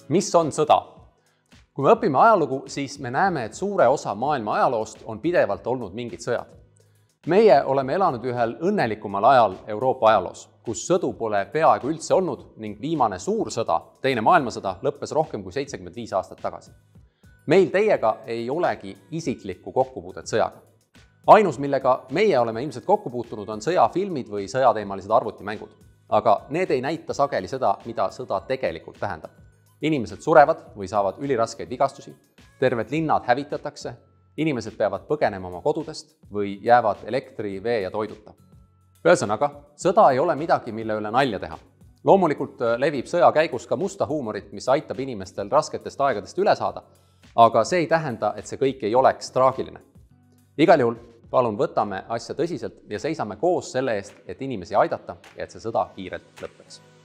Mis on sõda? Kui me õpime ajalugu, siis me näeme, et suure osa maailma ajaloost on pidevalt olnud mingid sõjad. Meie oleme elanud ühel õnnelikumal ajal Euroopa ajaloos, kus sõdu pole peaaegu üldse olnud ning viimane suur sõda, Teine maailmasõda, lõppes rohkem kui 75 aastat tagasi. Meil teiega ei olegi isiklikku kokkupuudet sõjaga. Ainus, millega meie oleme ilmselt kokku puutunud, on sõjafilmid või sõjateemalised arvutimängud. Aga need ei näita sageli seda, mida sõda tegelikult tähendab. Inimesed surevad või saavad üliraskeid vigastusi, terved linnad hävitatakse, inimesed peavad põgenema oma kodudest või jäävad elektri, vee ja toiduta. Ühesõnaga, sõda ei ole midagi, mille üle nalja teha. Loomulikult levib sõja käigus ka musta huumorit, mis aitab inimestel rasketest aegadest üle saada, aga see ei tähenda, et see kõik ei oleks traagiline. Igal juhul palun võtame asja tõsiselt ja seisame koos selle eest, et inimesi aidata ja et see sõda kiirelt lõppeks.